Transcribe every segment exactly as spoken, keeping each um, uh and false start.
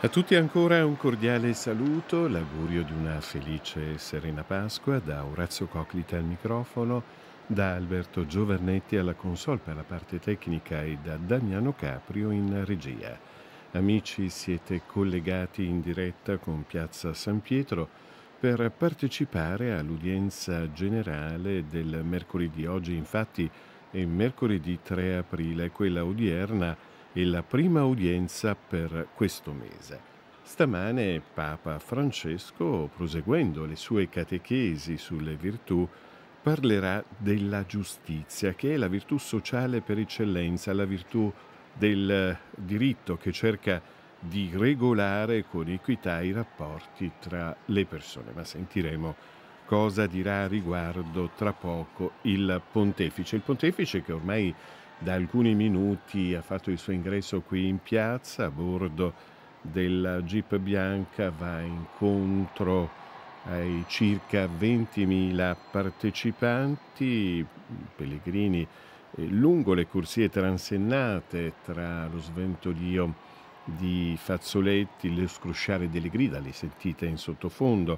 A tutti ancora un cordiale saluto, l'augurio di una felice e serena Pasqua da Orazio Coclita al microfono, da Alberto Giovernetti alla console per la parte tecnica e da Damiano Caprio in regia. Amici, siete collegati in diretta con Piazza San Pietro per partecipare all'udienza generale del mercoledì. Oggi infatti è mercoledì tre aprile, quella odierna e la prima udienza per questo mese. Stamane Papa Francesco, proseguendo le sue catechesi sulle virtù, parlerà della giustizia, che è la virtù sociale per eccellenza, la virtù del diritto che cerca di regolare con equità i rapporti tra le persone. Ma sentiremo cosa dirà a riguardo tra poco il pontefice. Il pontefice che ormai da alcuni minuti ha fatto il suo ingresso qui in piazza a bordo della Jeep bianca, va incontro ai circa ventimila partecipanti, pellegrini, eh, lungo le corsie transennate tra lo sventolio di fazzoletti, lo scrosciare delle grida, le sentite in sottofondo,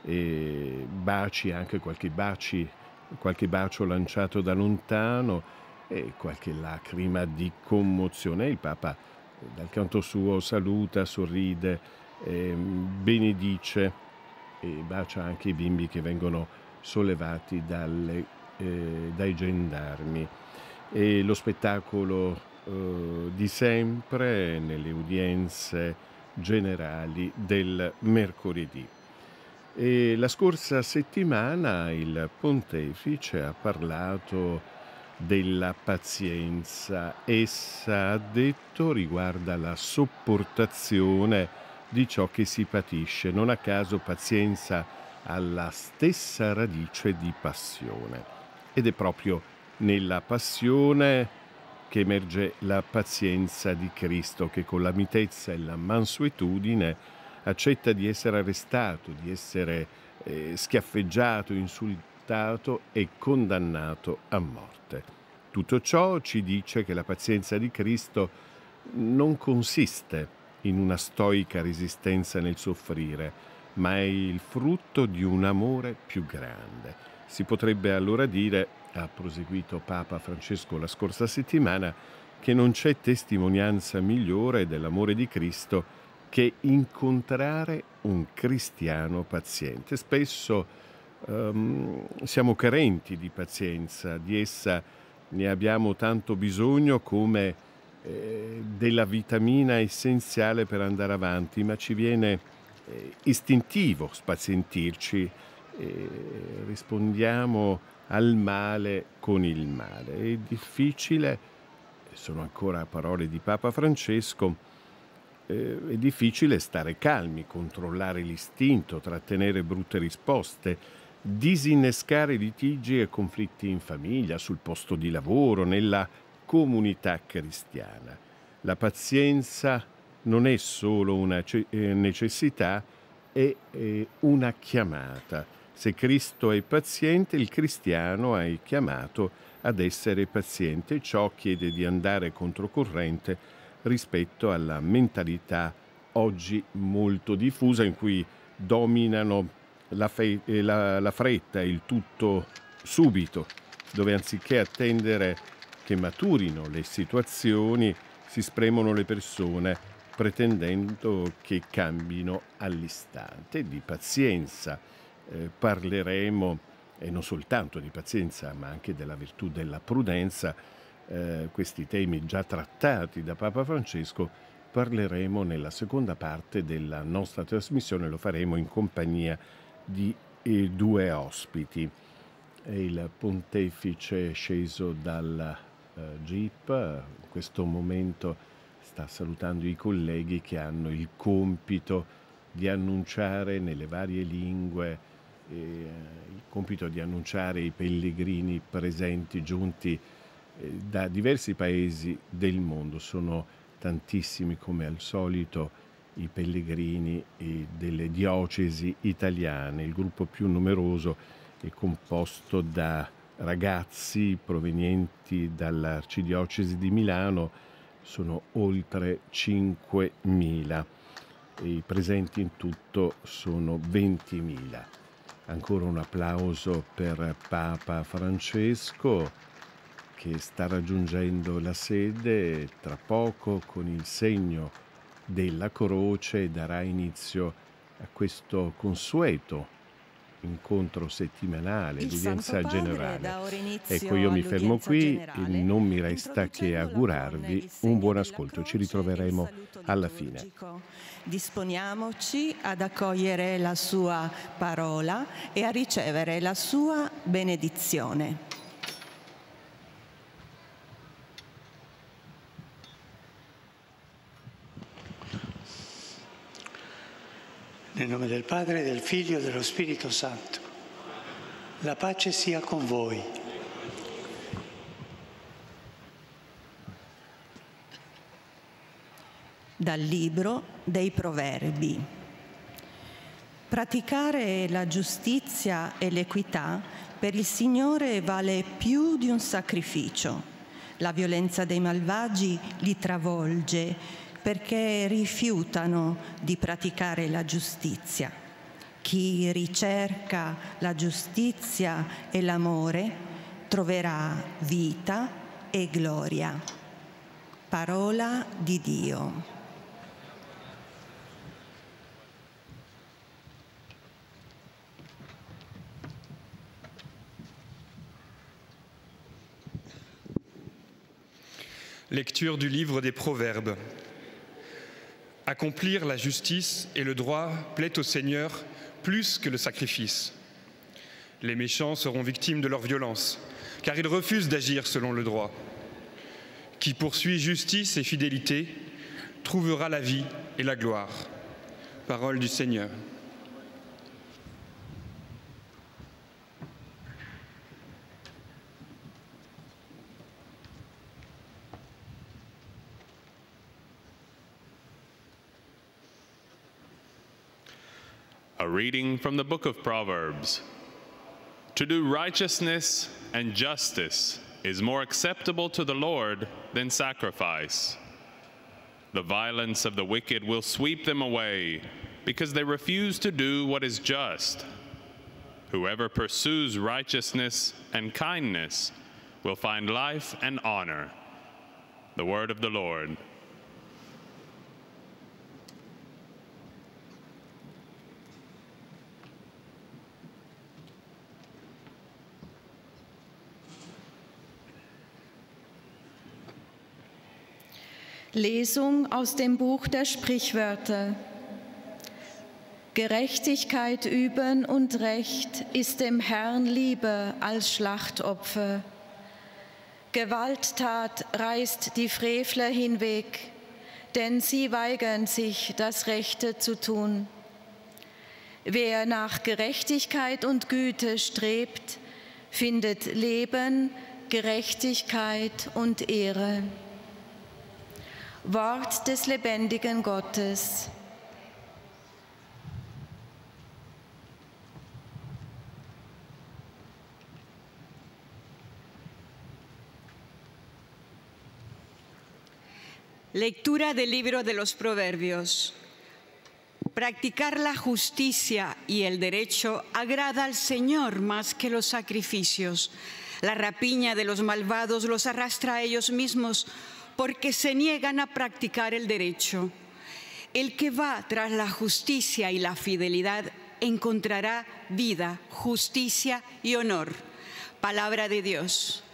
e baci, anche qualche baci, qualche bacio lanciato da lontano, e qualche lacrima di commozione. Il Papa eh, dal canto suo saluta, sorride, eh, benedice e bacia anche i bimbi che vengono sollevati dalle, eh, dai gendarmi. E lo spettacolo eh, di sempre nelle udienze generali del mercoledì. E la scorsa settimana il pontefice ha parlato della pazienza. Essa, ha detto, riguarda la sopportazione di ciò che si patisce. Non a caso pazienza alla stessa radice di passione. Ed è proprio nella passione che emerge la pazienza di Cristo, che con la mitezza e la mansuetudine accetta di essere arrestato, di essere eh, schiaffeggiato, insultato e condannato a morte. Tutto ciò ci dice che la pazienza di Cristo non consiste in una stoica resistenza nel soffrire, ma è il frutto di un amore più grande. Si potrebbe allora dire, ha proseguito Papa Francesco la scorsa settimana, che non c'è testimonianza migliore dell'amore di Cristo che incontrare un cristiano paziente. Spesso um, siamo carenti di pazienza, di essa ne abbiamo tanto bisogno come eh, della vitamina essenziale per andare avanti, ma ci viene eh, istintivo spazientirci e rispondiamo al male con il male. È difficile, sono ancora parole di Papa Francesco, eh, è difficile stare calmi, controllare l'istinto, trattenere brutte risposte, disinnescare litigi e conflitti in famiglia, sul posto di lavoro, nella comunità cristiana. La pazienza non è solo una necessità, è una chiamata. Se Cristo è paziente, il cristiano è chiamato ad essere paziente. Ciò chiede di andare controcorrente rispetto alla mentalità oggi molto diffusa in cui dominano la, fe- la, la fretta e il tutto subito, dove anziché attendere che maturino le situazioni si spremono le persone pretendendo che cambino all'istante. Di pazienza eh, parleremo, e non soltanto di pazienza ma anche della virtù della prudenza. Eh, questi temi già trattati da Papa Francesco parleremo nella seconda parte della nostra trasmissione. Lo faremo in compagnia di eh, due ospiti. Il pontefice sceso dalla eh, Jeep in questo momento sta salutando i colleghi che hanno il compito di annunciare nelle varie lingue, eh, il compito di annunciare i pellegrini presenti, giunti eh, da diversi paesi del mondo. Sono tantissimi, come al solito, i pellegrini eh, delle diocesi italiane. Il gruppo più numeroso è composto da ragazzi provenienti dall'arcidiocesi di Milano, sono oltre cinquemila. e i presenti in tutto sono ventimila. Ancora un applauso per Papa Francesco, che sta raggiungendo la sede tra poco con il segno della croce darà inizio a questo consueto incontro settimanale, l'udienza generale. Ecco, io mi fermo qui e non mi resta che augurarvi un buon ascolto. Ci ritroveremo alla fine. Disponiamoci ad accogliere la sua parola e a ricevere la sua benedizione. Nel nome del Padre, del Figlio e dello Spirito Santo. La pace sia con voi. Dal libro dei Proverbi. Praticare la giustizia e l'equità per il Signore vale più di un sacrificio. La violenza dei malvagi li travolge perché rifiutano di praticare la giustizia. Chi ricerca la giustizia e l'amore troverà vita e gloria. Parola di Dio. Lecture du livre des Proverbes. Accomplir la justice et le droit plaît au Seigneur plus que le sacrifice. Les méchants seront victimes de leur violence, car ils refusent d'agir selon le droit. Qui poursuit justice et fidélité trouvera la vie et la gloire. Parole du Seigneur. A reading from the book of Proverbs. To do righteousness and justice is more acceptable to the Lord than sacrifice. The violence of the wicked will sweep them away because they refuse to do what is just. Whoever pursues righteousness and kindness will find life and honor. The word of the Lord. Lesung aus dem Buch der Sprichwörter. Gerechtigkeit üben und Recht ist dem Herrn lieber als Schlachtopfer. Gewalttat reißt die Frevler hinweg, denn sie weigern sich, das Rechte zu tun. Wer nach Gerechtigkeit und Güte strebt, findet Leben, Gerechtigkeit und Ehre. Wort des lebendigen Gottes. Lectura del libro de los Proverbios. Practicar la justicia y el derecho agrada al Señor más que los sacrificios. La rapiña de los malvados los arrastra a ellos mismos, porque se niegan a practicar el derecho. El que va tras la justicia y la fidelidad encontrará vida, justicia y honor. Palabra de Dios.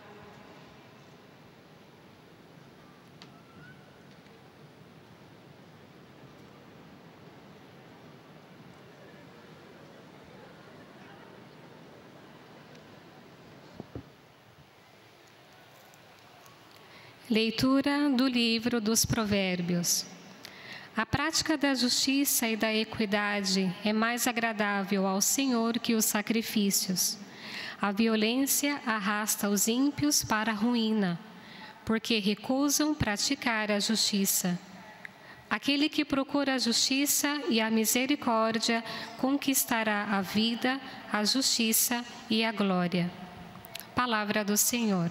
Leitura do livro dos Provérbios. A prática da justiça e da equidade é mais agradável ao Senhor que os sacrifícios. A violência arrasta os ímpios para a ruína, porque recusam praticar a justiça. Aquele que procura a justiça e a misericórdia conquistará a vida, a justiça e a glória. Palavra do Senhor.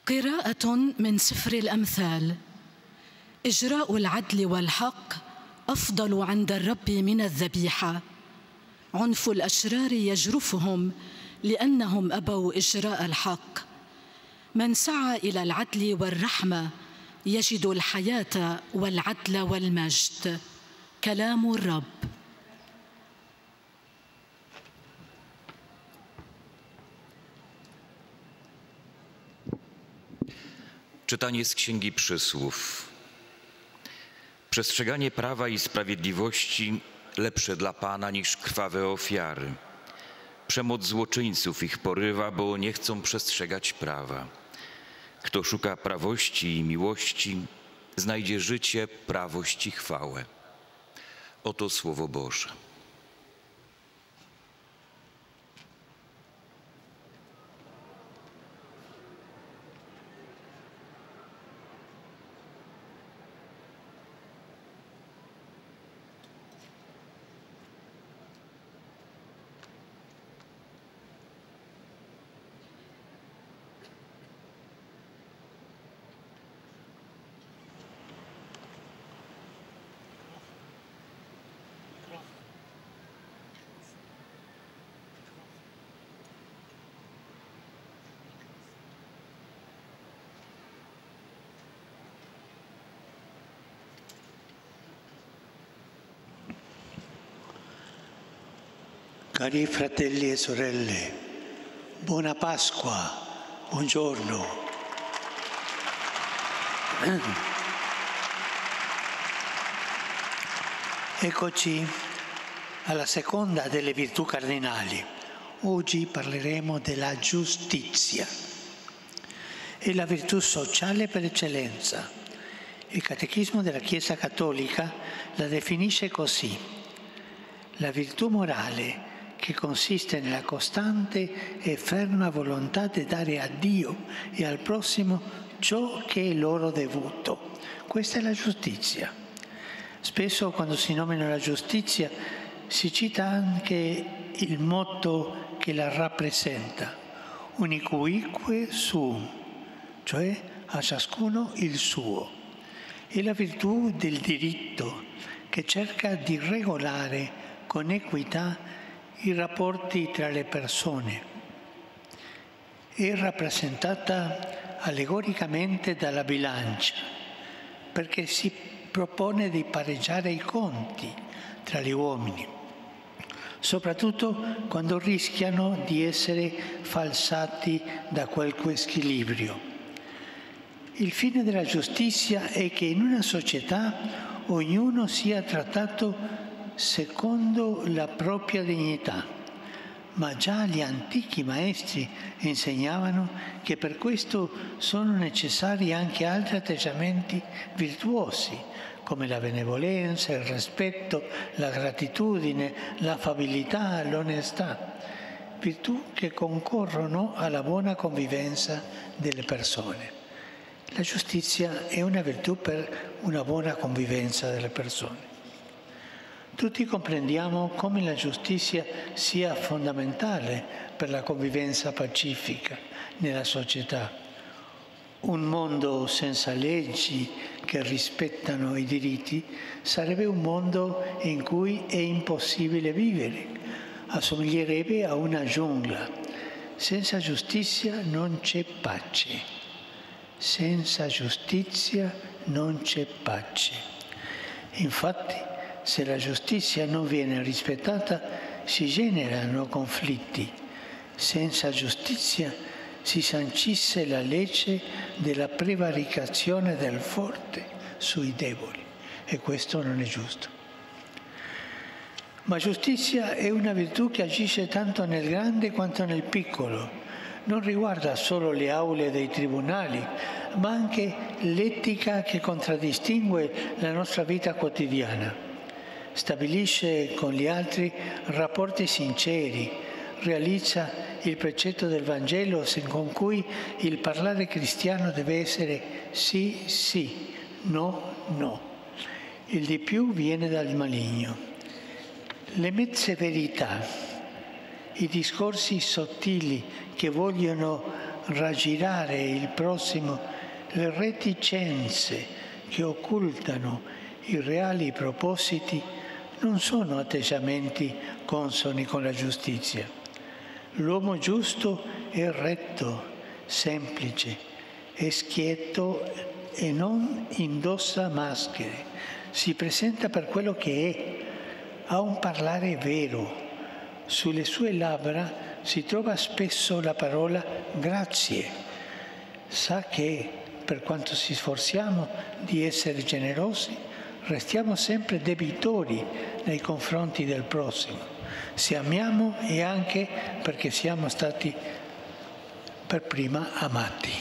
قراءة من سفر الأمثال. إجراء العدل والحق أفضل عند الرب من الذبيحة. عنف الأشرار يجرفهم لأنهم أبوا إجراء الحق. من سعى إلى العدل والرحمة يجد الحياة والعدل والمجد. كلام الرب. Czytanie z Księgi Przysłów. Przestrzeganie prawa i sprawiedliwości lepsze dla Pana niż krwawe ofiary. Przemoc złoczyńców ich porywa, bo nie chcą przestrzegać prawa. Kto szuka prawości i miłości, znajdzie życie, prawość i chwałę. Oto Słowo Boże. Cari fratelli e sorelle, buona Pasqua, buongiorno. Eccoci alla seconda delle virtù cardinali. Oggi parleremo della giustizia. È la virtù sociale per eccellenza. Il Catechismo della Chiesa Cattolica la definisce così: la virtù morale che consiste nella costante e ferma volontà di dare a Dio e al prossimo ciò che è loro dovuto. Questa è la giustizia. Spesso quando si nomina la giustizia si cita anche il motto che la rappresenta, unicuique sum, cioè a ciascuno il suo. È la virtù del diritto che cerca di regolare con equità i rapporti tra le persone. È rappresentata allegoricamente dalla bilancia, perché si propone di pareggiare i conti tra gli uomini, soprattutto quando rischiano di essere falsati da qualche squilibrio. Il fine della giustizia è che in una società ognuno sia trattato secondo la propria dignità, ma già gli antichi maestri insegnavano che per questo sono necessari anche altri atteggiamenti virtuosi, come la benevolenza, il rispetto, la gratitudine, l'affabilità, l'onestà, virtù che concorrono alla buona convivenza delle persone. La giustizia è una virtù per una buona convivenza delle persone. Tutti comprendiamo come la giustizia sia fondamentale per la convivenza pacifica nella società. Un mondo senza leggi che rispettano i diritti sarebbe un mondo in cui è impossibile vivere, assomiglierebbe a una giungla. Senza giustizia non c'è pace. Senza giustizia non c'è pace. Infatti, se la giustizia non viene rispettata, si generano conflitti. Senza giustizia si sancisce la legge della prevaricazione del forte sui deboli, e questo non è giusto. Ma giustizia è una virtù che agisce tanto nel grande quanto nel piccolo. Non riguarda solo le aule dei tribunali, ma anche l'etica che contraddistingue la nostra vita quotidiana. Stabilisce con gli altri rapporti sinceri, realizza il precetto del Vangelo con cui il parlare cristiano deve essere sì, sì, no, no. Il di più viene dal maligno. Le mezze verità, i discorsi sottili che vogliono raggirare il prossimo, le reticenze che occultano i reali propositi non sono atteggiamenti consoni con la giustizia. L'uomo giusto è retto, semplice, è schietto e non indossa maschere. Si presenta per quello che è, ha un parlare vero. Sulle sue labbra si trova spesso la parola grazie. Sa che per quanto ci sforziamo di essere generosi, restiamo sempre debitori nei confronti del prossimo. Se amiamo è anche perché siamo stati per prima amati.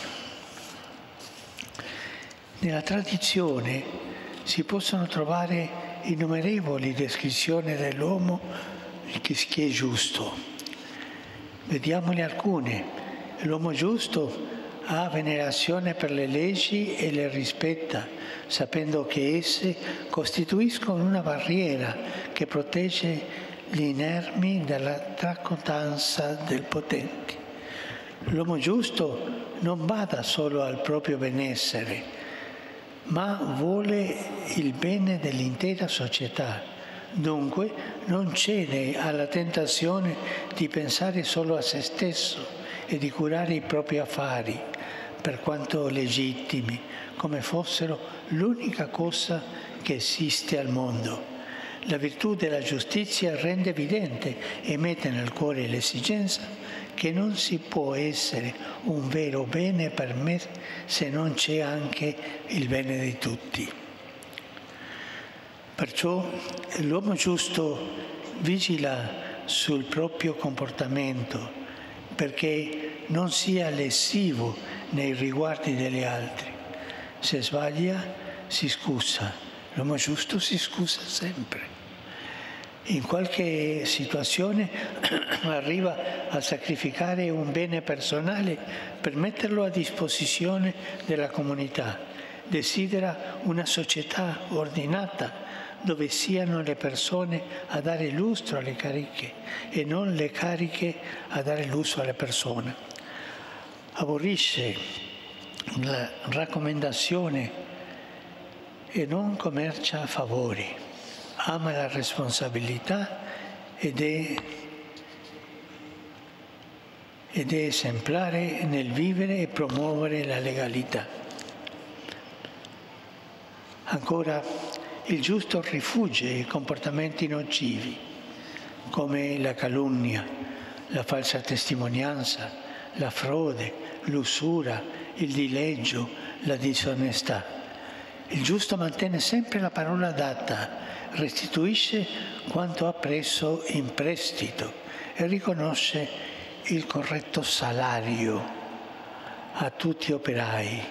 Nella tradizione si possono trovare innumerevoli descrizioni dell'uomo che è giusto. Vediamone alcune. L'uomo giusto ha venerazione per le leggi e le rispetta, sapendo che esse costituiscono una barriera che protegge gli inermi dalla tracotanza del potente. L'uomo giusto non bada solo al proprio benessere, ma vuole il bene dell'intera società. Dunque non cede alla tentazione di pensare solo a se stesso e di curare i propri affari, per quanto legittimi, come fossero l'unica cosa che esiste al mondo. La virtù della giustizia rende evidente e mette nel cuore l'esigenza che non si può essere un vero bene per me se non c'è anche il bene di tutti. Perciò l'uomo giusto vigila sul proprio comportamento perché non sia lesivo nei riguardi degli altri. Se sbaglia si scusa, l'uomo giusto si scusa sempre. In qualche situazione arriva a sacrificare un bene personale per metterlo a disposizione della comunità. Desidera una società ordinata dove siano le persone a dare lustro alle cariche e non le cariche a dare lustro alle persone. Aborrisce la raccomandazione e non commercia favori. Ama la responsabilità ed è, ed è esemplare nel vivere e promuovere la legalità. Ancora, il giusto rifugge i comportamenti nocivi, come la calunnia, la falsa testimonianza, la frode, l'usura, il dileggio, la disonestà. Il giusto mantiene sempre la parola data, restituisce quanto ha preso in prestito e riconosce il corretto salario a tutti gli operai.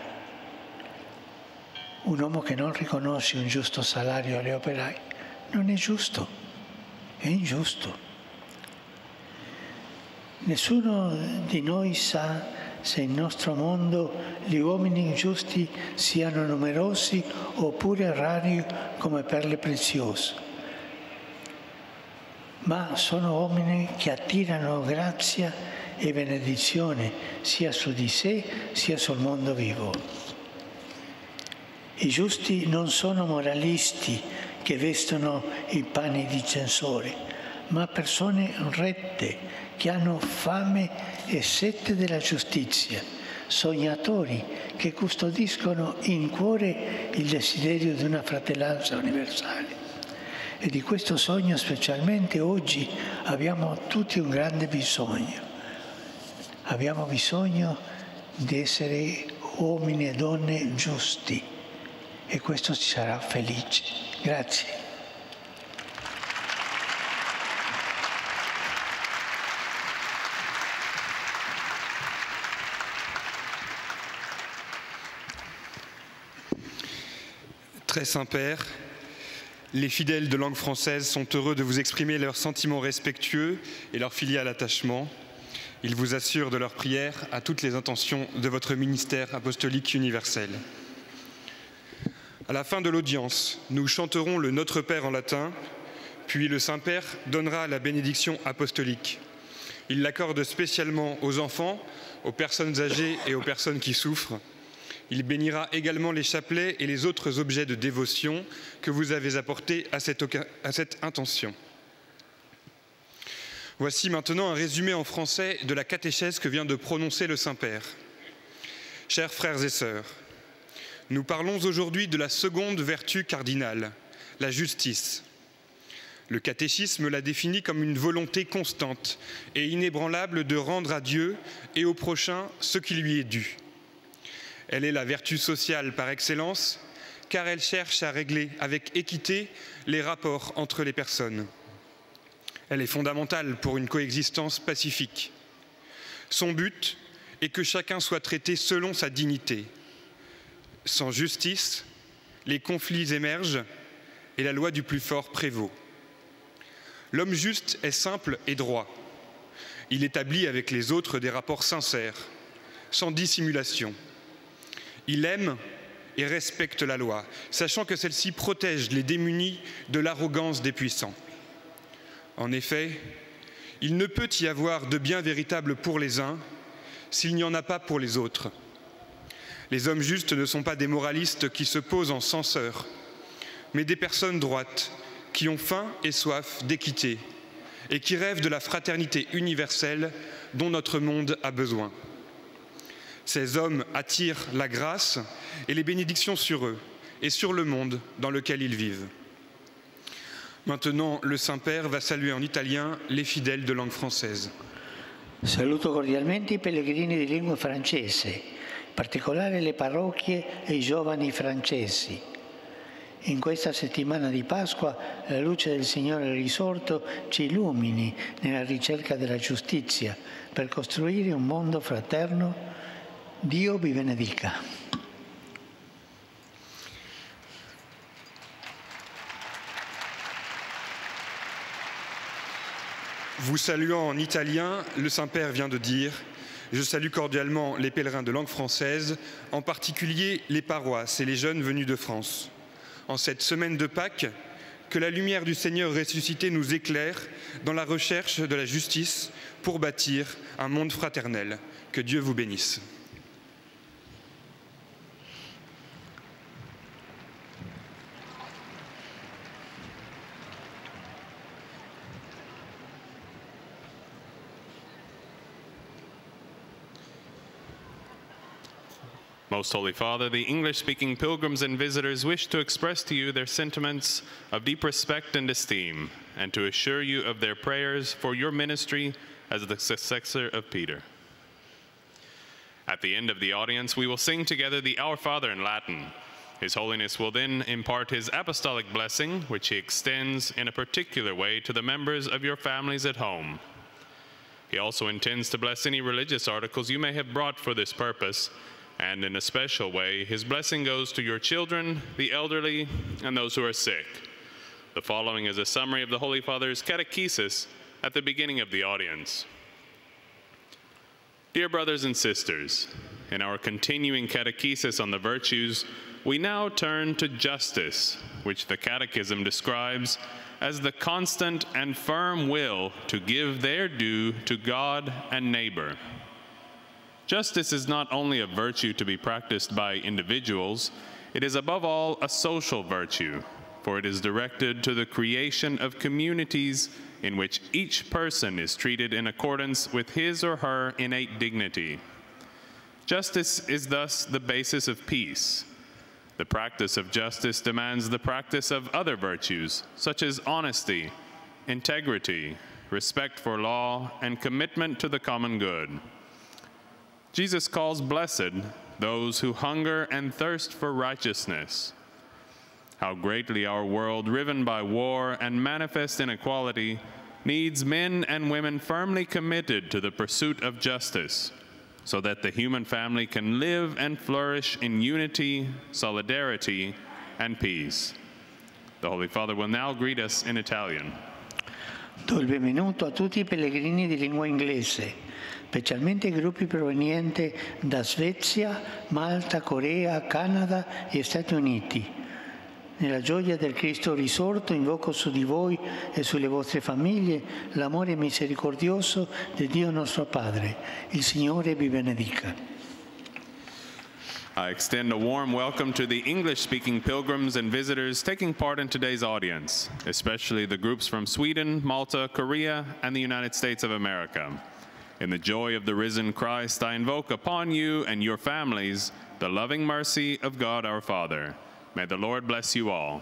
Un uomo che non riconosce un giusto salario agli operai non è giusto, è ingiusto. Nessuno di noi sa se nel nostro mondo gli uomini giusti siano numerosi oppure rari come perle preziose, ma sono uomini che attirano grazia e benedizione sia su di sé sia sul mondo vivo. I giusti non sono moralisti che vestono i panni di censore, ma persone rette che hanno fame e sete della giustizia, sognatori che custodiscono in cuore il desiderio di una fratellanza universale. E di questo sogno specialmente oggi abbiamo tutti un grande bisogno. Abbiamo bisogno di essere uomini e donne giusti e questo ci sarà felice. Grazie. Très Saint-Père, les fidèles de langue française sont heureux de vous exprimer leurs sentiments respectueux et leur filial attachement. Ils vous assurent de leur prière à toutes les intentions de votre ministère apostolique universel. À la fin de l'audience, nous chanterons le Notre Père en latin, puis le Saint-Père donnera la bénédiction apostolique. Il l'accorde spécialement aux enfants, aux personnes âgées et aux personnes qui souffrent. Il bénira également les chapelets et les autres objets de dévotion que vous avez apportés à cette, à cette intention. Voici maintenant un résumé en français de la catéchèse que vient de prononcer le Saint-Père. Chers frères et sœurs, nous parlons aujourd'hui de la seconde vertu cardinale, la justice. Le catéchisme la définit comme une volonté constante et inébranlable de rendre à Dieu et au prochain ce qui lui est dû. Elle est la vertu sociale par excellence, car elle cherche à régler avec équité les rapports entre les personnes. Elle est fondamentale pour une coexistence pacifique. Son but est que chacun soit traité selon sa dignité. Sans justice, les conflits émergent et la loi du plus fort prévaut. L'homme juste est simple et droit. Il établit avec les autres des rapports sincères, sans dissimulation. Il aime et respecte la loi, sachant que celle-ci protège les démunis de l'arrogance des puissants. En effet, il ne peut y avoir de bien véritable pour les uns s'il n'y en a pas pour les autres. Les hommes justes ne sont pas des moralistes qui se posent en censeurs, mais des personnes droites qui ont faim et soif d'équité et qui rêvent de la fraternité universelle dont notre monde a besoin. Ces hommes attirent la grâce et les bénédictions sur eux et sur le monde dans lequel ils vivent. Maintenant, le Saint-Père va saluer en italien les fidèles de langue française. Saluto cordialmente i pellegrini di lingua francese, in particolare le parrocchie e i giovani francesi. In questa settimana di Pasqua la luce del Signore risorto ci illumini nella ricerca della giustizia per costruire un mondo fraterno. Dio vi benedica. Vous saluant en italien, le Saint-Père vient de dire « Je salue cordialement les pèlerins de langue française, en particulier les paroisses et les jeunes venus de France. En cette semaine de Pâques, que la lumière du Seigneur ressuscité nous éclaire dans la recherche de la justice pour bâtir un monde fraternel. Que Dieu vous bénisse. » Most Holy Father, the English-speaking pilgrims and visitors wish to express to you their sentiments of deep respect and esteem, and to assure you of their prayers for your ministry as the successor of Peter. At the end of the audience, we will sing together the Our Father in Latin. His Holiness will then impart his apostolic blessing, which he extends in a particular way to the members of your families at home. He also intends to bless any religious articles you may have brought for this purpose, and in a special way, his blessing goes to your children, the elderly, and those who are sick. The following is a summary of the Holy Father's catechesis at the beginning of the audience. Dear brothers and sisters, in our continuing catechesis on the virtues, we now turn to justice, which the Catechism describes as the constant and firm will to give their due to God and neighbor. Justice is not only a virtue to be practiced by individuals, it is above all a social virtue, for it is directed to the creation of communities in which each person is treated in accordance with his or her innate dignity. Justice is thus the basis of peace. The practice of justice demands the practice of other virtues, such as honesty, integrity, respect for law, and commitment to the common good. Jesus calls blessed those who hunger and thirst for righteousness. How greatly our world, riven by war and manifest inequality, needs men and women firmly committed to the pursuit of justice, so that the human family can live and flourish in unity, solidarity, and peace. The Holy Father will now greet us in Italian. Do il benvenuto a tutti i pellegrini di lingua inglese, specialmente i gruppi provenienti da Svezia, Malta, Corea, Canada e Stati Uniti. Nella gioia del Cristo risorto invoco su di voi e sulle vostre famiglie l'amore misericordioso di Dio nostro Padre. Il Signore vi benedica. I extend a warm welcome to the English-speaking pilgrims and visitors taking part in today's audience, especially the groups from Sweden, Malta, Korea, and the United States of America. In the joy of the risen Christ, I invoke upon you and your families the loving mercy of God our Father. May the Lord bless you all.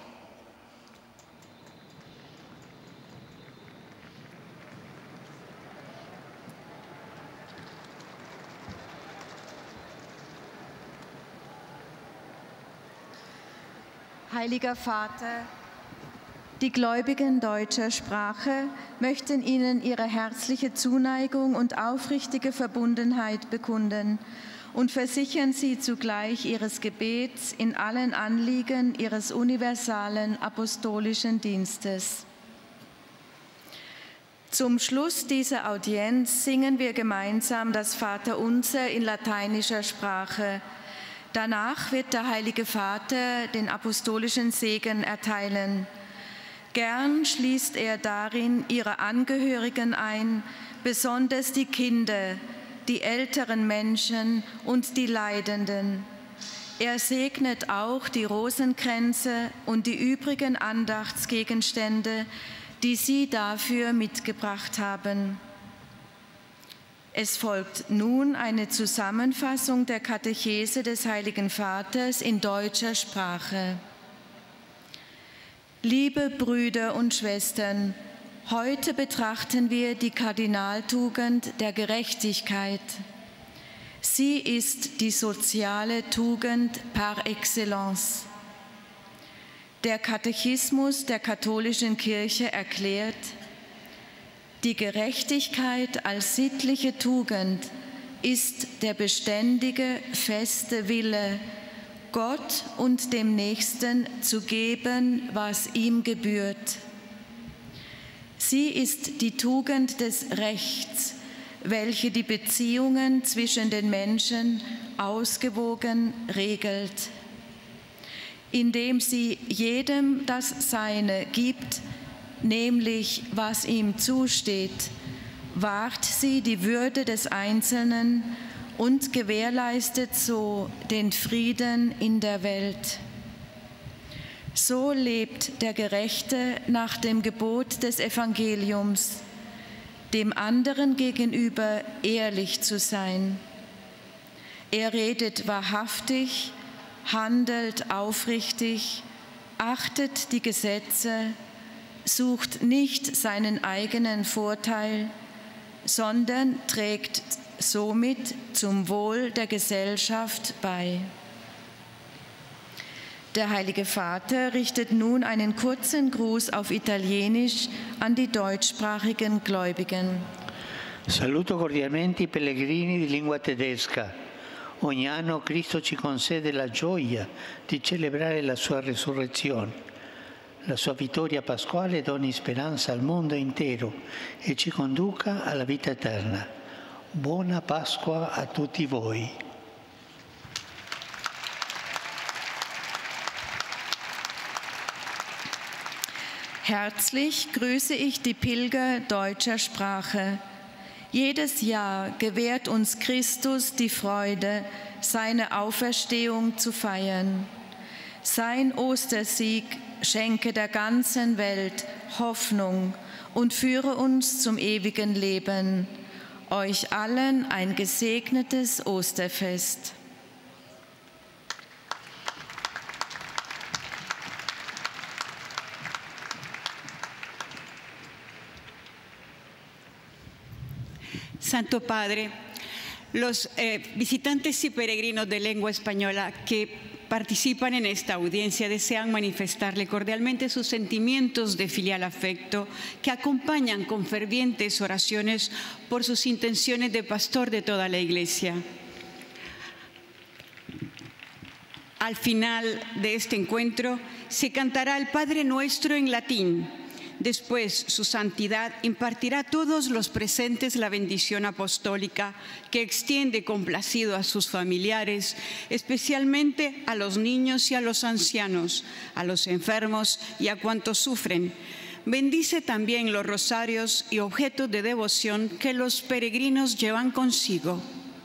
Heiliger Vater, die Gläubigen deutscher Sprache möchten Ihnen ihre herzliche Zuneigung und aufrichtige Verbundenheit bekunden und versichern Sie zugleich Ihres Gebets in allen Anliegen Ihres universalen apostolischen Dienstes. Zum Schluss dieser Audienz singen wir gemeinsam das Vaterunser in lateinischer Sprache. Danach wird der Heilige Vater den apostolischen Segen erteilen. Gern schließt er darin Ihre Angehörigen ein, besonders die Kinder, die älteren Menschen und die Leidenden. Er segnet auch die Rosenkränze und die übrigen Andachtsgegenstände, die Sie dafür mitgebracht haben. Es folgt nun eine Zusammenfassung der Katechese des Heiligen Vaters in deutscher Sprache. Liebe Brüder und Schwestern, heute betrachten wir die Kardinaltugend der Gerechtigkeit. Sie ist die soziale Tugend par excellence. Der Katechismus der katholischen Kirche erklärt, die Gerechtigkeit als sittliche Tugend ist der beständige, feste Wille, Gott und dem Nächsten zu geben, was ihm gebührt. Sie ist die Tugend des Rechts, welche die Beziehungen zwischen den Menschen ausgewogen regelt. Indem sie jedem das Seine gibt, nämlich was ihm zusteht, wahrt sie die Würde des Einzelnen und gewährleistet so den Frieden in der Welt. So lebt der Gerechte nach dem Gebot des Evangeliums, dem anderen gegenüber ehrlich zu sein. Er redet wahrhaftig, handelt aufrichtig, achtet die Gesetze, sucht nicht seinen eigenen Vorteil, sondern trägt somit zum Wohl der Gesellschaft bei. Der Heilige Vater richtet nun einen kurzen Gruß auf Italienisch an die deutschsprachigen Gläubigen. Saluto cordialmente i pellegrini di lingua tedesca. Ogni anno Cristo ci concede la gioia di celebrare la sua resurrezione. La sua vittoria pasquale doni speranza al mondo intero e ci conduca alla vita eterna. Buona Pasqua a tutti voi. Herzlich grüße ich die Pilger deutscher Sprache. Jedes Jahr gewährt uns Christus die Freude, seine Auferstehung zu feiern. Sein Ostersieg schenke der ganzen Welt Hoffnung und führe uns zum ewigen Leben. Euch allen ein gesegnetes Osterfest. Santo Padre, los eh, visitantes y peregrinos de lengua española que participan en esta audiencia desean manifestarle cordialmente sus sentimientos de filial afecto que acompañan con fervientes oraciones por sus intenciones de pastor de toda la Iglesia. Al final de este encuentro se cantará el Padre Nuestro en latín. Después, su santidad impartirá a todos los presentes la bendición apostólica que extiende complacido a sus familiares, especialmente a los niños y a los ancianos, a los enfermos y a cuantos sufren. Bendice también los rosarios y objetos de devoción que los peregrinos llevan consigo.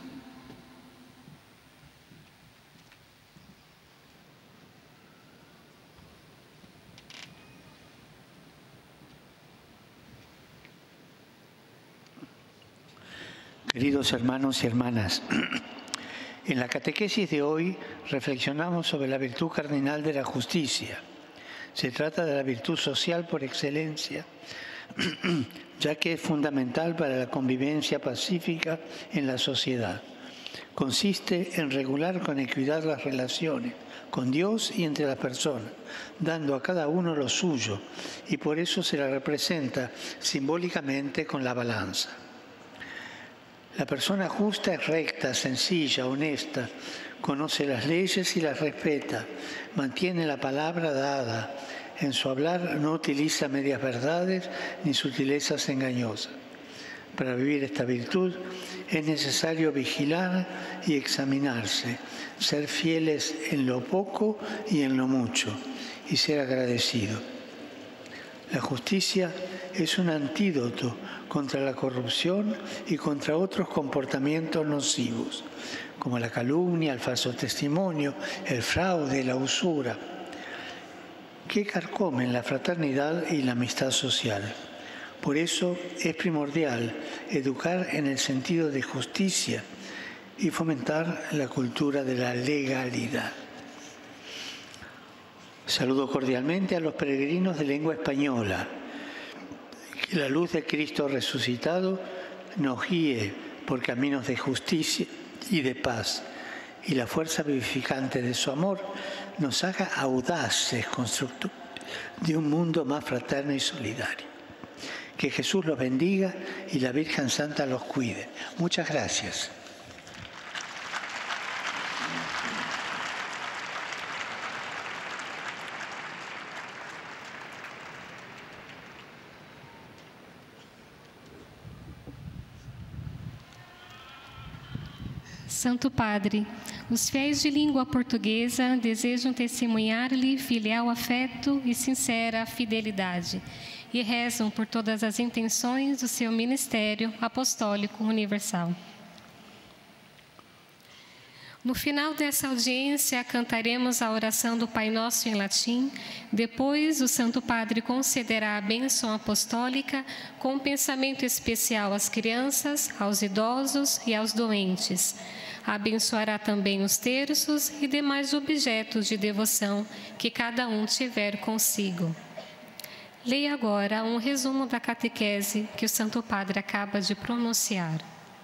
Queridos hermanos y hermanas, en la catequesis de hoy reflexionamos sobre la virtud cardinal de la justicia. Se trata de la virtud social por excelencia, ya que es fundamental para la convivencia pacífica en la sociedad. Consiste en regular con equidad las relaciones con Dios y entre las personas, dando a cada uno lo suyo, y por eso se la representa simbólicamente con la balanza. La persona justa es recta, sencilla, honesta, conoce las leyes y las respeta, mantiene la palabra dada, en su hablar no utiliza medias verdades ni sutilezas engañosas. Para vivir esta virtud es necesario vigilar y examinarse, ser fieles en lo poco y en lo mucho, y ser agradecido. La justicia es un antídoto contra la corrupción y contra otros comportamientos nocivos, como la calumnia, el falso testimonio, el fraude, la usura, que carcomen la fraternidad y la amistad social. Por eso es primordial educar en el sentido de justicia y fomentar la cultura de la legalidad. Saludo cordialmente a los peregrinos de lengua española. Que la luz de Cristo resucitado nos guíe por caminos de justicia y de paz, y la fuerza vivificante de su amor nos haga audaces constructores de un mundo más fraterno y solidario. Que Jesús los bendiga y la Virgen Santa los cuide. Muchas gracias. Santo Padre, os fiéis de língua portuguesa desejam testemunhar-lhe filial afeto e sincera fidelidade e rezam por todas as intenções do seu ministério apostólico universal. No final dessa audiência, cantaremos a oração do Pai Nosso em latim. Depois, o Santo Padre concederá a bênção apostólica com um pensamento especial às crianças, aos idosos e aos doentes. Abençoará também os terços e demais objetos de devoção que cada um tiver consigo. Leia agora um resumo da catequese que o Santo Padre acaba de pronunciar.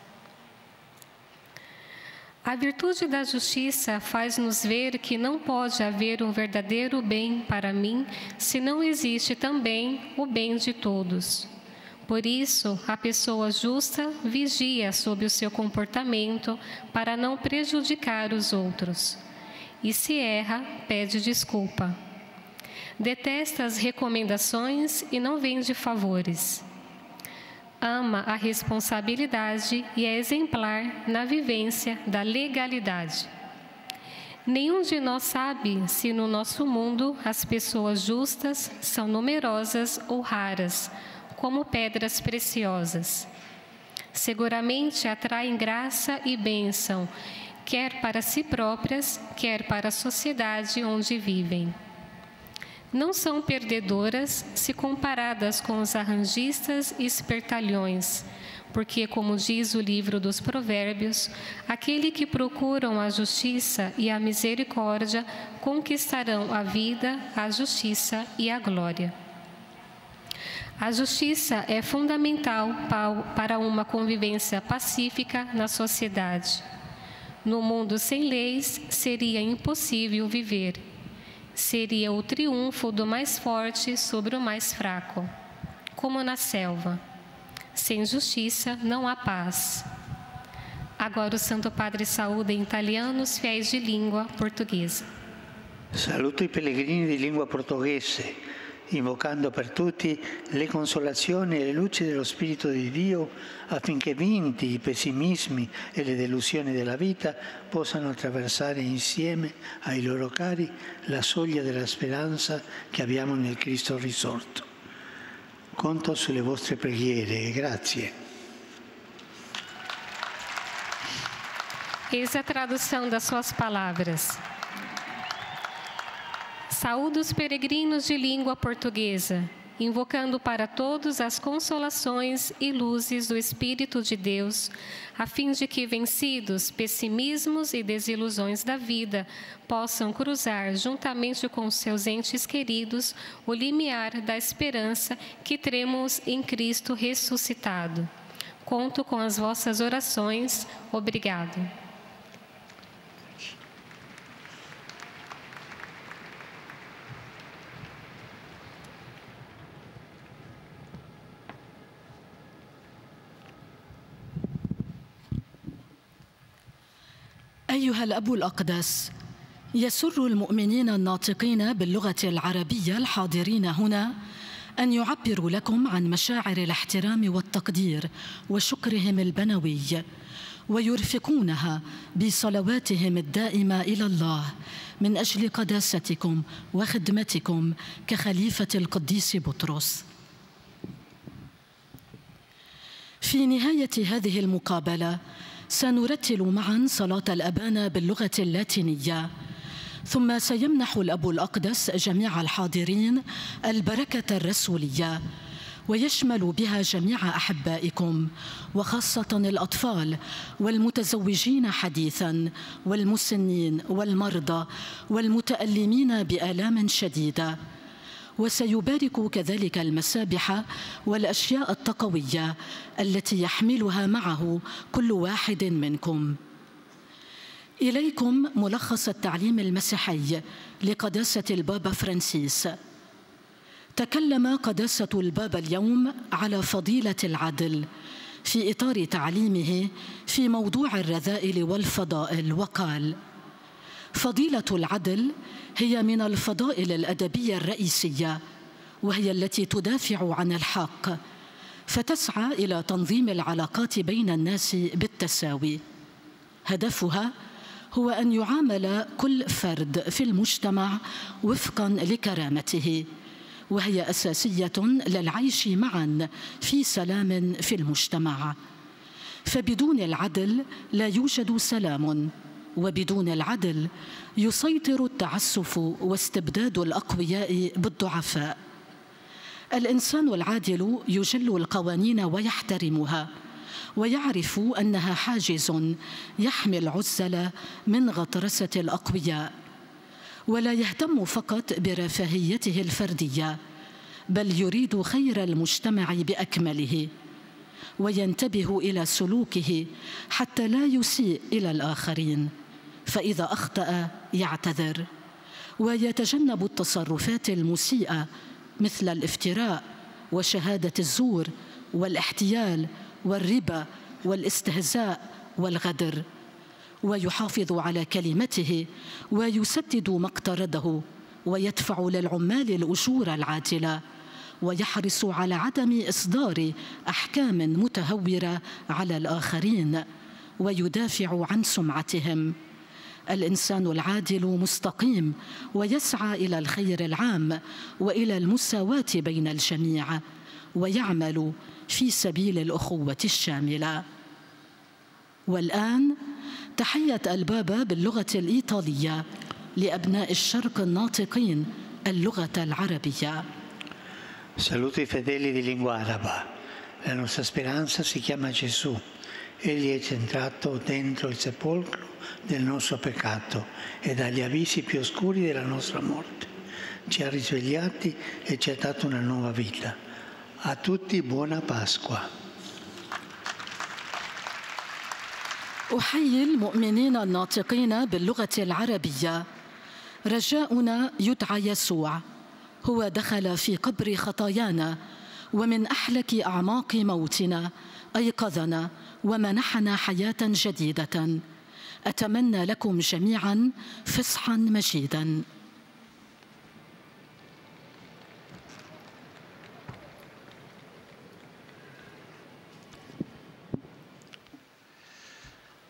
A virtude da justiça faz-nos ver que não pode haver um verdadeiro bem para mim se não existe também o bem de todos. Por isso, a pessoa justa vigia sobre o seu comportamento para não prejudicar os outros. E se erra, pede desculpa. Detesta as recomendações e não vende favores. Ama a responsabilidade e é exemplar na vivência da legalidade. Nenhum de nós sabe se no nosso mundo as pessoas justas são numerosas ou raras, como pedras preciosas. Seguramente atraem graça e bênção, quer para si próprias, quer para a sociedade onde vivem. Não são perdedoras se comparadas com os arranjistas e espertalhões, porque, como diz o livro dos Provérbios, aquele que procuram a justiça e a misericórdia conquistarão a vida, a justiça e a glória. A justiça é fundamental para uma convivência pacífica na sociedade. No mundo sem leis, seria impossível viver. Seria o triunfo do mais forte sobre o mais fraco, como na selva. Sem justiça não há paz. Agora o Santo Padre saúda em italiano os fiéis de língua portuguesa. Saluto i pellegrini di lingua portoghese invocando per tutti le consolazioni e le luci dello Spirito di Dio, affinché vinti i pessimismi e le delusioni della vita possano attraversare insieme ai loro cari la soglia della speranza che abbiamo nel Cristo risorto. Conto sulle vostre preghiere. Grazie. Eis a tradução das suas palavras. Saúdo os peregrinos de língua portuguesa, invocando para todos as consolações e luzes do Espírito de Deus, a fim de que, vencidos pessimismos e desilusões da vida, possam cruzar, juntamente com seus entes queridos, o limiar da esperança que tremos em Cristo ressuscitado. Conto com as vossas orações. Obrigado. أيها الأب الأقدس، يسر المؤمنين الناطقين باللغة العربية الحاضرين هنا أن يعبروا لكم عن مشاعر الاحترام والتقدير وشكرهم البنوي، ويرفقونها بصلواتهم الدائمة إلى الله من أجل قداستكم وخدمتكم كخليفة القديس بطرس. في نهاية هذه المقابلة سنرتل معا صلاة الأبانا باللغة اللاتينية، ثم سيمنح الأب الأقدس جميع الحاضرين البركة الرسولية، ويشمل بها جميع أحبائكم وخاصة الأطفال والمتزوجين حديثاً والمسنين والمرضى والمتألمين بآلام شديدة. وسيبارك كذلك المسابح والأشياء التقوية التي يحملها معه كل واحد منكم. إليكم ملخص التعليم المسيحي لقداسة البابا فرانسيس. تكلم قداسة البابا اليوم على فضيلة العدل في إطار تعليمه في موضوع الرذائل والفضائل، وقال: فضيلة العدل هي من الفضائل الأدبية الرئيسية، وهي التي تدافع عن الحق، فتسعى إلى تنظيم العلاقات بين الناس بالتساوي. هدفها هو أن يعامل كل فرد في المجتمع وفقاً لكرامته، وهي أساسية للعيش معاً في سلام في المجتمع. فبدون العدل لا يوجد سلام، وبدون العدل يسيطر التعسف واستبداد الأقوياء بالضعفاء. الإنسان العادل يجل القوانين ويحترمها، ويعرف أنها حاجز يحمي العزل من غطرسة الأقوياء، ولا يهتم فقط برفاهيته الفردية، بل يريد خير المجتمع بأكمله، وينتبه إلى سلوكه حتى لا يسيء إلى الآخرين، فإذا أخطأ يعتذر، ويتجنب التصرفات المسيئة مثل الافتراء وشهادة الزور والاحتيال والربا والاستهزاء والغدر، ويحافظ على كلمته ويسدد ما اقترضه، ويدفع للعمال الأجور العادلة، ويحرص على عدم إصدار أحكام متهورة على الآخرين، ويدافع عن سمعتهم. الإنسان العادل مستقيم ويسعى إلى الخير العام وإلى المساواة بين الجميع، ويعمل في سبيل الأخوة الشاملة. والآن تحية البابا باللغة الإيطالية لأبناء الشرق الناطقين اللغة العربية. Saluto i fedeli di lingua araba. La nostra speranza si chiama Gesù. Egli è entrato dentro il sepolcro del nostro peccato e dagli abissi più oscuri della nostra morte. Ci ha risvegliati e ci ha dato una nuova vita. A tutti buona Pasqua. أحيي المؤمنين الناطقين باللغة العربية. رجاؤنا يدعى يسوع، هو دخل في قبر خطايانا، ومن أحلك أعماق موتنا أيقظنا ومنحنا حياة جديدة. أتمنى لكم جميعا فصحا مجيدا.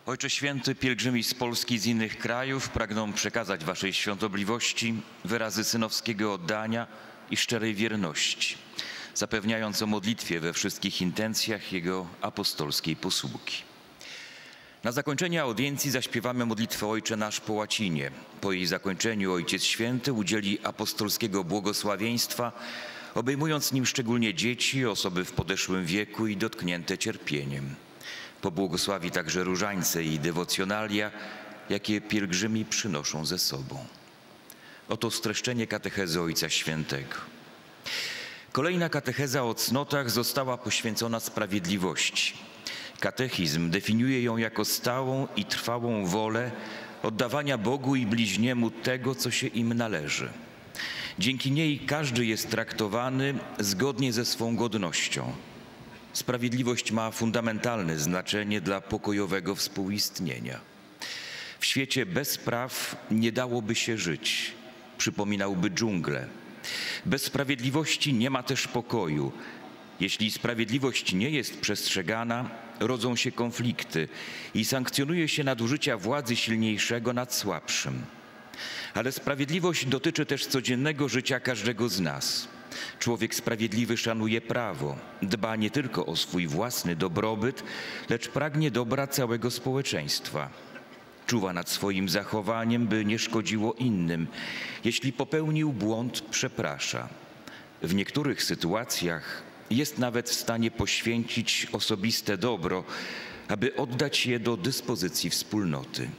Ojcze Święty, pielgrzymi z Polski i z innych krajów pragną przekazać Waszej świątobliwości wyrazy synowskiego oddania i szczerej wierności, zapewniając o modlitwie we wszystkich intencjach Jego apostolskiej posługi. Na zakończenie audiencji zaśpiewamy modlitwę Ojcze Nasz po łacinie. Po jej zakończeniu Ojciec Święty udzieli apostolskiego błogosławieństwa, obejmując nim szczególnie dzieci, osoby w podeszłym wieku i dotknięte cierpieniem. Pobłogosławi także różańce i dewocjonalia, jakie pielgrzymi przynoszą ze sobą. Oto streszczenie katechezy Ojca Świętego. Kolejna katecheza o cnotach została poświęcona sprawiedliwości. Katechizm definiuje ją jako stałą i trwałą wolę oddawania Bogu i bliźniemu tego, co się im należy. Dzięki niej każdy jest traktowany zgodnie ze swą godnością. Sprawiedliwość ma fundamentalne znaczenie dla pokojowego współistnienia. W świecie bez praw nie dałoby się żyć, przypominałby dżunglę. Bez sprawiedliwości nie ma też pokoju. Jeśli sprawiedliwość nie jest przestrzegana, rodzą się konflikty i sankcjonuje się nadużycia władzy silniejszego nad słabszym. Ale sprawiedliwość dotyczy też codziennego życia każdego z nas. Człowiek sprawiedliwy szanuje prawo, dba nie tylko o swój własny dobrobyt, lecz pragnie dobra całego społeczeństwa. Czuwa nad swoim zachowaniem, by nie szkodziło innym. Jeśli popełnił błąd, przeprasza. W niektórych sytuacjach jest nawet w stanie poświęcić osobiste dobro, aby oddać je do dyspozycji wspólnoty.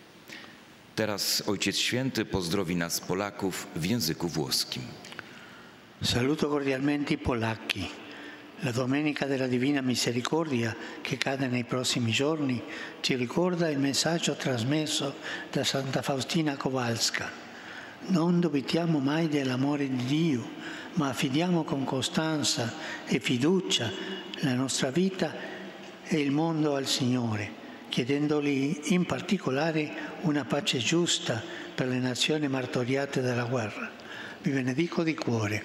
Teraz Ojciec Święty pozdrowi nas Polaków w języku włoskim. Saluto cordialmente i polacchi. La Domenica della Divina Misericordia, che cade nei prossimi giorni, ci ricorda il messaggio trasmesso da Santa Faustina Kowalska. Non dubitiamo mai dell'amore di Dio, ma affidiamo con costanza e fiducia la nostra vita e il mondo al Signore, chiedendogli in particolare una pace giusta per le nazioni martoriate dalla guerra. Vi benedico di cuore.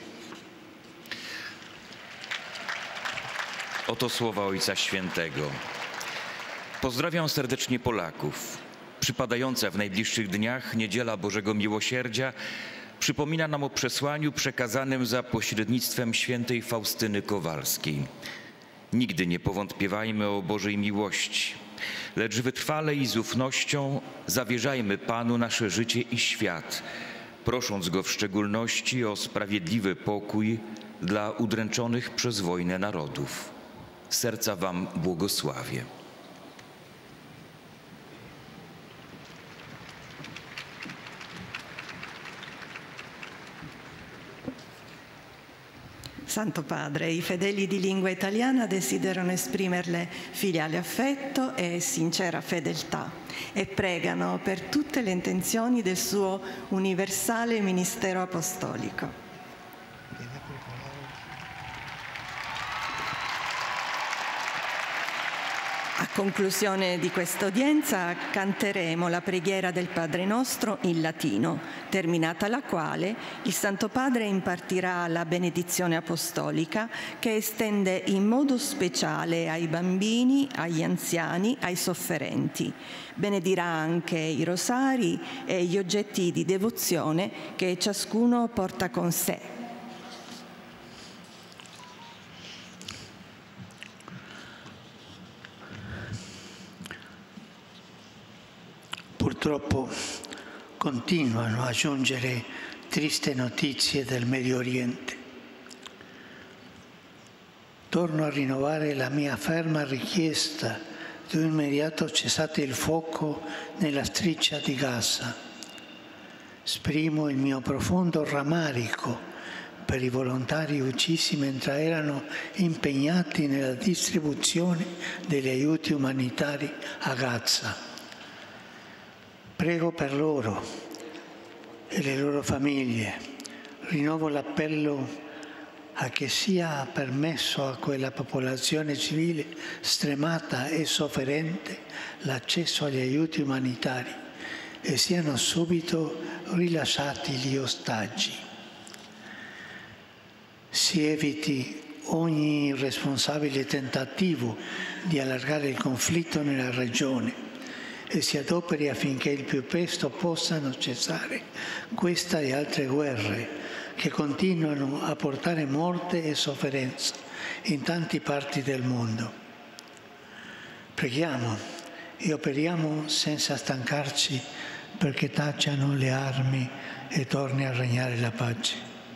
Oto słowa Ojca Świętego. Pozdrawiam serdecznie Polaków. Przypadająca w najbliższych dniach Niedziela Bożego Miłosierdzia przypomina nam o przesłaniu przekazanym za pośrednictwem świętej Faustyny Kowalskiej. Nigdy nie powątpiewajmy o Bożej miłości, lecz wytrwale i z ufnością zawierzajmy Panu nasze życie i świat, prosząc Go w szczególności o sprawiedliwy pokój dla udręczonych przez wojnę narodów. Serca Wam błogosławię. Santo Padre, i fedeli di lingua italiana desiderano esprimerle filiale affetto e sincera fedeltà e pregano per tutte le intenzioni del suo universale ministero apostolico. A conclusione di questa udienza canteremo la preghiera del Padre Nostro in latino, terminata la quale il Santo Padre impartirà la benedizione apostolica che estende in modo speciale ai bambini, agli anziani, ai sofferenti. Benedirà anche i rosari e gli oggetti di devozione che ciascuno porta con sé. Purtroppo continuano a giungere triste notizie del Medio Oriente. Torno a rinnovare la mia ferma richiesta di un immediato cessate il fuoco nella striscia di Gaza. Esprimo il mio profondo rammarico per i volontari uccisi mentre erano impegnati nella distribuzione degli aiuti umanitari a Gaza. Prego per loro e le loro famiglie. Rinnovo l'appello a che sia permesso a quella popolazione civile stremata e sofferente l'accesso agli aiuti umanitari e siano subito rilasciati gli ostaggi. Si eviti ogni irresponsabile tentativo di allargare il conflitto nella regione e si adoperi affinché il più presto possano cessare questa e altre guerre che continuano a portare morte e sofferenza in tante parti del mondo. Preghiamo e operiamo senza stancarci perché tacciano le armi e torni a regnare la pace.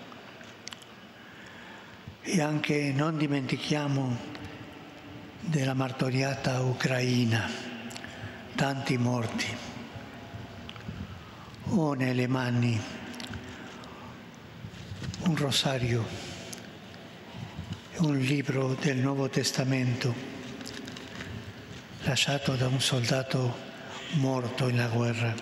E anche non dimentichiamo della martoriata Ucraina, tanti morti. Ho nelle mani un rosario e un libro del Nuovo Testamento lasciato da un soldato morto in guerra.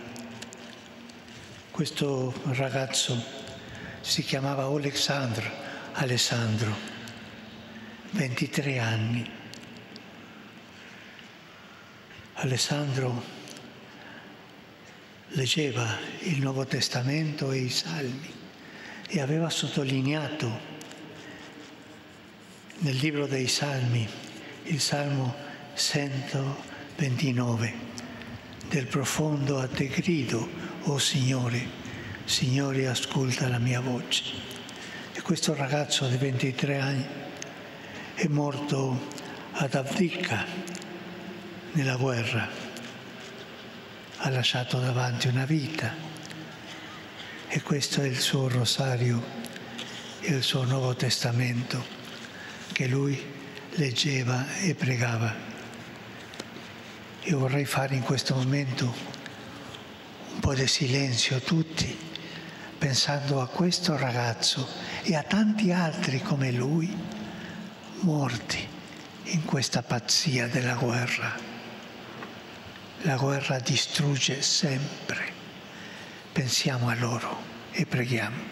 Questo ragazzo si chiamava Oleksandr, Alessandro, ventitré anni. Alessandro leggeva il Nuovo Testamento e i Salmi e aveva sottolineato nel libro dei Salmi il Salmo centoventinove: del profondo a te grido, o Signore, Signore ascolta la mia voce. E questo ragazzo di ventitré anni è morto ad Avdiivka, nella guerra, ha lasciato davanti una vita e questo è il suo rosario e il suo Nuovo Testamento che lui leggeva e pregava. Io vorrei fare in questo momento un po' di silenzio tutti, pensando a questo ragazzo e a tanti altri come lui morti in questa pazzia della guerra. La guerra distrugge sempre. Pensiamo a loro e preghiamo.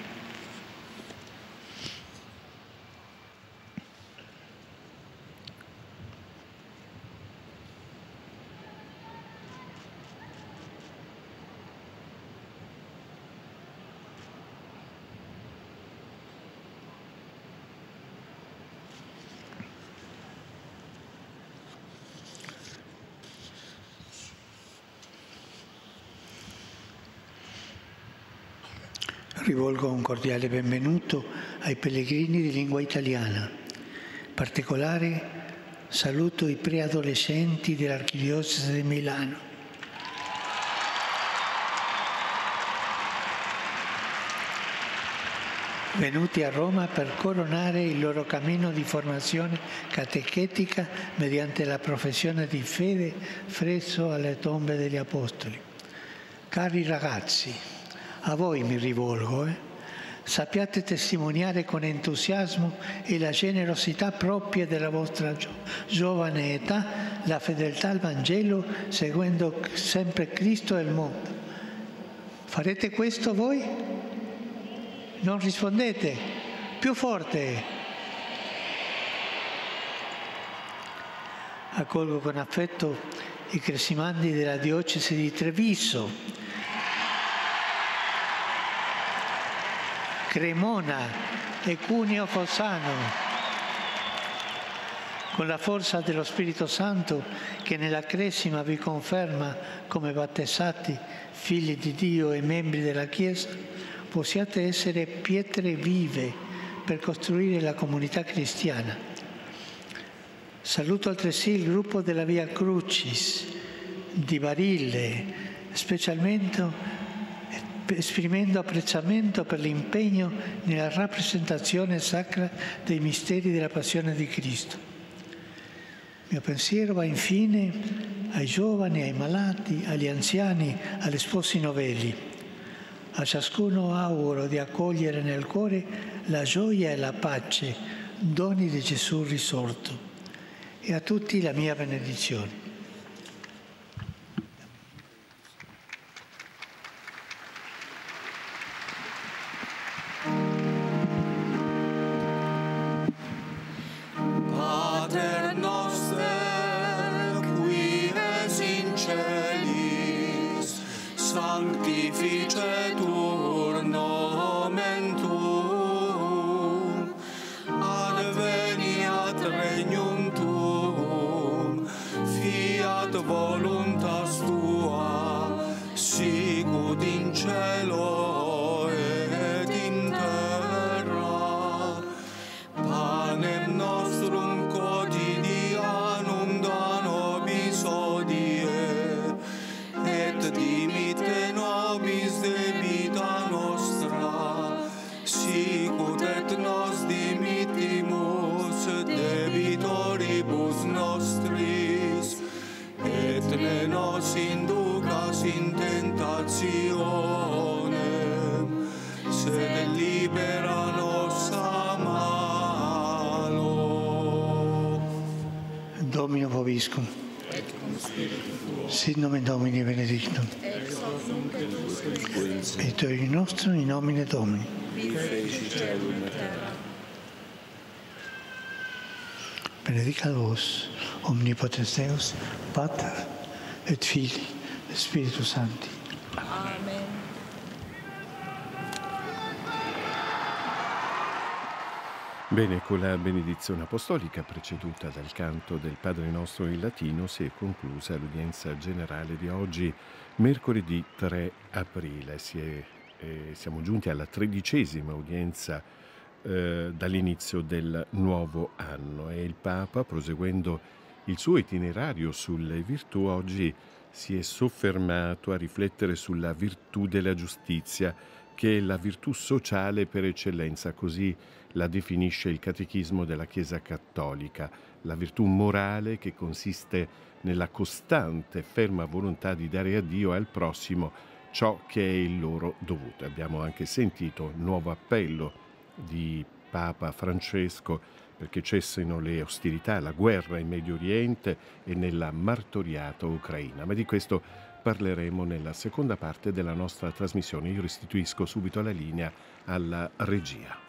Rivolgo un cordiale benvenuto ai pellegrini di lingua italiana. In particolare saluto i preadolescenti dell'Archidiocesi di Milano. Venuti a Roma per coronare il loro cammino di formazione catechetica mediante la professione di fede presso alle tombe degli Apostoli. Cari ragazzi, a voi mi rivolgo, eh? Sappiate testimoniare con entusiasmo e la generosità propria della vostra gio- giovane età la fedeltà al Vangelo, seguendo sempre Cristo e il mondo. Farete questo voi? Non rispondete? Più forte! Accolgo con affetto i cresimandi della diocesi di Treviso, Cremona e Cuneo Fossano, con la forza dello Spirito Santo che nella Cresima vi conferma come battezzati, figli di Dio e membri della Chiesa, possiate essere pietre vive per costruire la comunità cristiana. Saluto altresì il gruppo della Via Crucis di Barile, specialmente esprimendo apprezzamento per l'impegno nella rappresentazione sacra dei misteri della passione di Cristo. Il mio pensiero va infine ai giovani, ai malati, agli anziani, agli sposi novelli. A ciascuno auguro di accogliere nel cuore la gioia e la pace, doni di Gesù risorto. E a tutti la mia benedizione. Sanctificetur nomen tuum, adveniat regnum tuum, ut et nos dimittimus debitoribus nostris, et ne nos inducas in tentationem, sed libera nos a malo. Domino vobiscum. Sit nomen Domini benedictum. Et Deus nostrum in nomine Domini. Benedicat vos, omnipotens Deus, Pater et Filii et Spiritus Sancti. Amen. Bene, con la benedizione apostolica preceduta dal canto del Padre Nostro in latino si è conclusa l'udienza generale di oggi, mercoledì tre aprile. Si è, eh, siamo giunti alla tredicesima udienza eh, dall'inizio del nuovo anno e il Papa, proseguendo il suo itinerario sulle virtù, oggi si è soffermato a riflettere sulla virtù della giustizia, che è la virtù sociale per eccellenza, così la definisce il Catechismo della Chiesa Cattolica, la virtù morale che consiste nella costante e ferma volontà di dare a Dio e al prossimo ciò che è il loro dovuto. Abbiamo anche sentito il nuovo appello di Papa Francesco perché cessino le ostilità, la guerra in Medio Oriente e nella martoriata Ucraina. Ma di questo parleremo nella seconda parte della nostra trasmissione. Io restituisco subito la linea alla regia.